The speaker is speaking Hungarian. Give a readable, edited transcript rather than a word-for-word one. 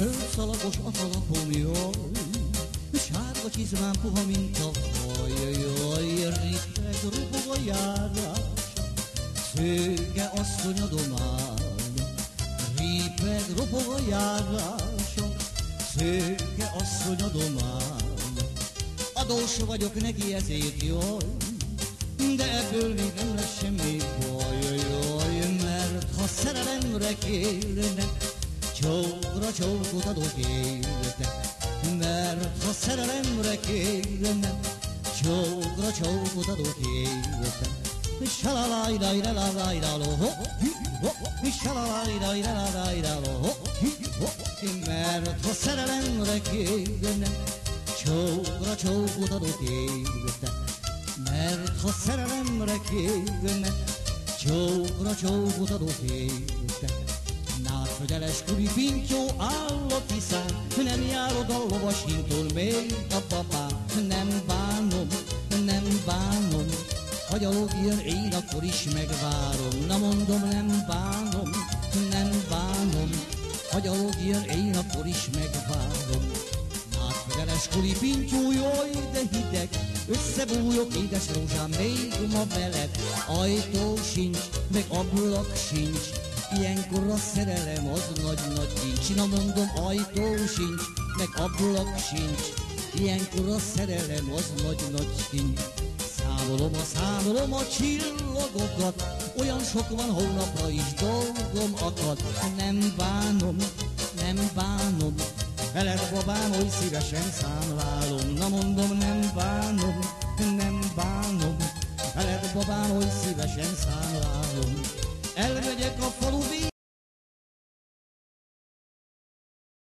Földszalagos a talapom, jaj, sárga csizmám puha, mint a haj, jaj, rippeg, rupog a járás, szőke asszony a dománya, rippeg, rupog a járás, szőke asszony a dománya. Adós vagyok neki, ezért jaj, de ebből még nem lesz semmi baj, jaj, mert ha szerelemre kérnek, csókra csókot adok érte, mert ha szerelemre kérnek, csókra csókot adok érte. Salalajlajlajlajlajló, salalajlajlajlajló, mert ha szerelemre kérnek, csókra csókot adok érte, mert ha szerelemre kérnek, csókra csókot adok érte. Nátfödeles kuri pintyó állott hiszán, nem járod a lovasintól még a papám. Nem bánom, nem bánom, ha gyalog jön, én akkor is megvárom. Na mondom, nem bánom, nem bánom, ha gyalog jön, én akkor is megvárom. Nátfödeles kuri pintyó, jaj, de hideg, összebújok, édes rózsám, még ma veled. Ajtó sincs, meg ablak sincs, ilyenkor a szerelem az nagy-nagy kincs. Na mondom, ajtó sincs, meg ablak sincs, ilyenkor a szerelem az nagy-nagy kincs. Számolom a csillagokat, olyan sok van, hónapra is dolgom akad. Nem bánom, nem bánom, veled babám, oly szívesen számlálom. Na mondom, nem bánom, nem bánom, veled babám, oly szívesen számlálom. Elmegyek a